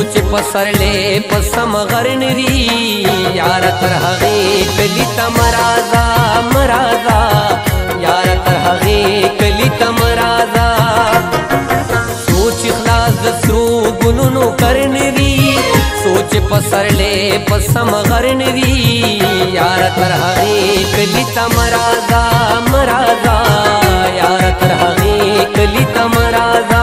سوچ پسرلے پسم غرنوی یار تر هغه کلی تمرازا مرازا یار تر هغه کلی تمرازا سوچ خلاص دسرو گنونو کرنوی سوچ پسرلے پسم غرنوی یار تر هغه کلی تمرازا مرازا یار تر هغه کلی تمرازا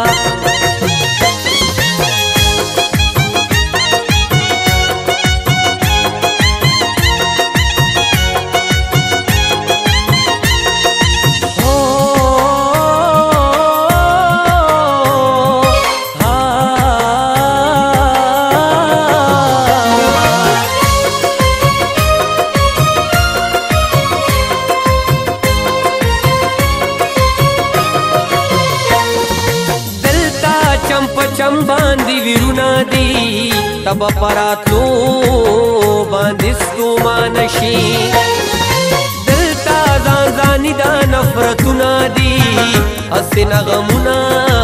چم باندې ویرونا دی تب پراتلو باندې ستومان شي دلتا ځان ځاني دا نفرتونه دي حسن غمونه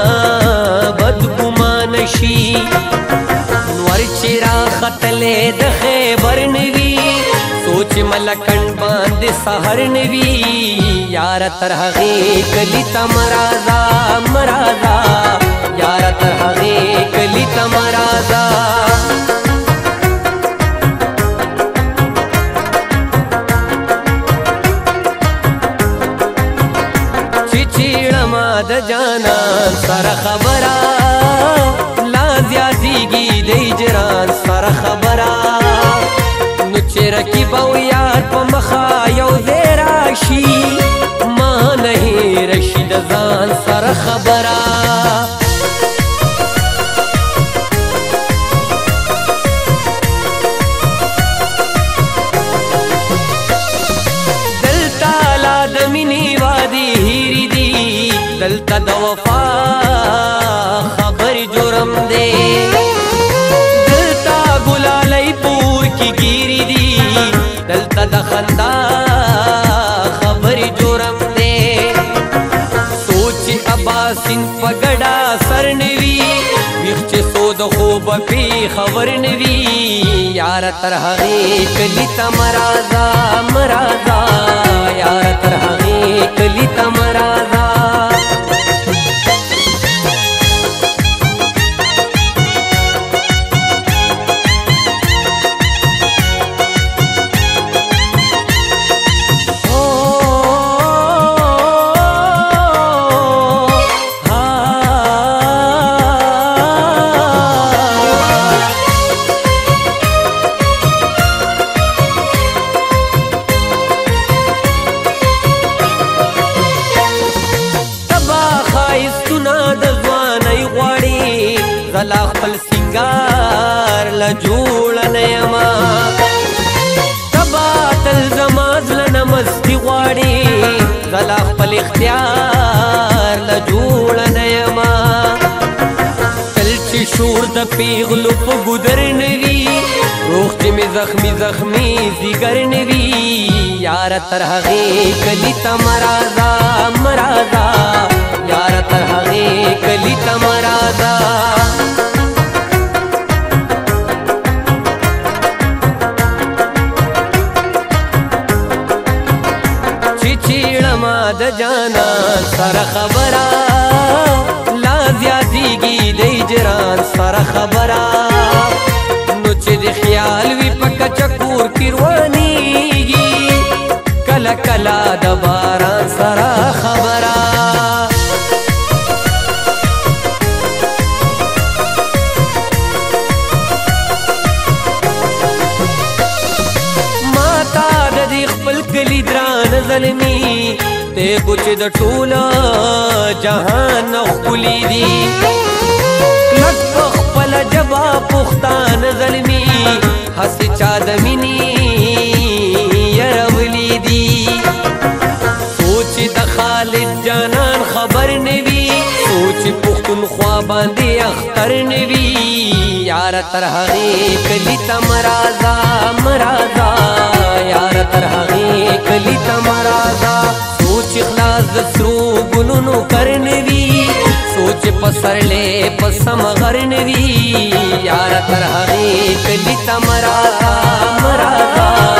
بدګمان شي نور چې را ختلې د خیبر نوي سوچ ملکن باندې سحر نوي یار تر هغه کلی تمرازا مرازا یار تر هغه کلی تمرازا چیچیړما د جانان سره خبره لا زیاتیږي د هجران سره خبره نو چې رقیب او یار په مخه یو ځای راشي ما نه هېره د ځان سره خبره دلتا د وفا خبر جرم دے دلتا گلالی پور کی گیری دی دلتا د خندا خبر جرم دے سوچ اباسین پگڑا سر نوی ویخچ سود خوب پی خبر نوی یار تر هغه کلی تمرازا مرازا یار تر هغه کلی تمرازا زلا خپل سنگار لا جوړ نه یما تبا تل زماز له مستی غواړي زلا خپل اختیار لا جوړ نه یما تل چې شور د پیغلو په ګودر نوي روح چې می زخمی زخمی زیګر نوي یار تر هغه کلی تمرازا مرازا یار تر هغه کلی تمرازا چیچیړما د جانان سره خبره لا زیاتیږي د هجران سره خبره نو چې د خیال وي په کچه کور کې روانېږي کله کله د باران سره خبره کلی دران ظلمی تے کچھ د ټوله جهان خپلی دی لک خپل جبا پختان ظلمی هسې چا د مینې یرولی دی سوچ د خالد جانان خبر نوي سوچ پختونخوا باندې اختر نوي یار تر هغه کلی تمرازا مرازا یار تر هغه کلی تمرازا سوچ خلاص د سرو ګلونو کرنوي سوچ پسرلې پسم غر نوي یار تر هغه کلی تمرا مرا